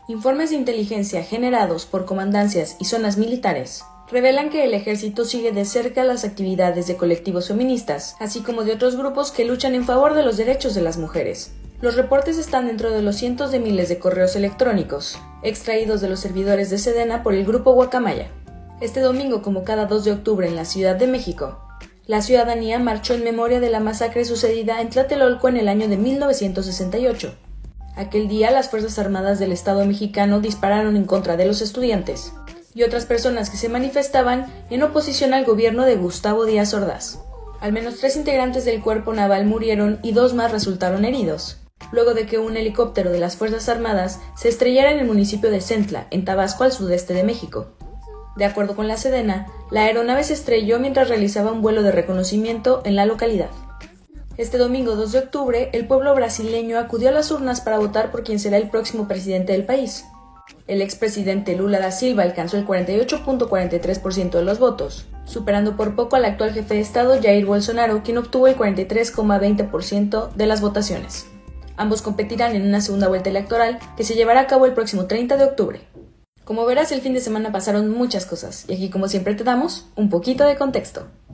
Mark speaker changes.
Speaker 1: Informes de inteligencia generados por comandancias y zonas militares revelan que el ejército sigue de cerca las actividades de colectivos feministas, así como de otros grupos que luchan en favor de los derechos de las mujeres. Los reportes están dentro de los cientos de miles de correos electrónicos, extraídos de los servidores de Sedena por el grupo Guacamaya. Este domingo, como cada 2 de octubre en la Ciudad de México, la ciudadanía marchó en memoria de la masacre sucedida en Tlatelolco en el año de 1968. Aquel día, las Fuerzas Armadas del Estado mexicano dispararon en contra de los estudiantes y otras personas que se manifestaban en oposición al gobierno de Gustavo Díaz Ordaz. Al menos 3 integrantes del cuerpo naval murieron y 2 más resultaron heridos, luego de que un helicóptero de las Fuerzas Armadas se estrellara en el municipio de Centla, en Tabasco, al sudeste de México. De acuerdo con la Sedena, la aeronave se estrelló mientras realizaba un vuelo de reconocimiento en la localidad. Este domingo 2 de octubre, el pueblo brasileño acudió a las urnas para votar por quien será el próximo presidente del país. El expresidente Lula da Silva alcanzó el 48.43% de los votos, superando por poco al actual jefe de Estado Jair Bolsonaro, quien obtuvo el 43.20% de las votaciones. Ambos competirán en una segunda vuelta electoral que se llevará a cabo el próximo 30 de octubre. Como verás, el fin de semana pasaron muchas cosas, y aquí como siempre te damos un poquito de contexto.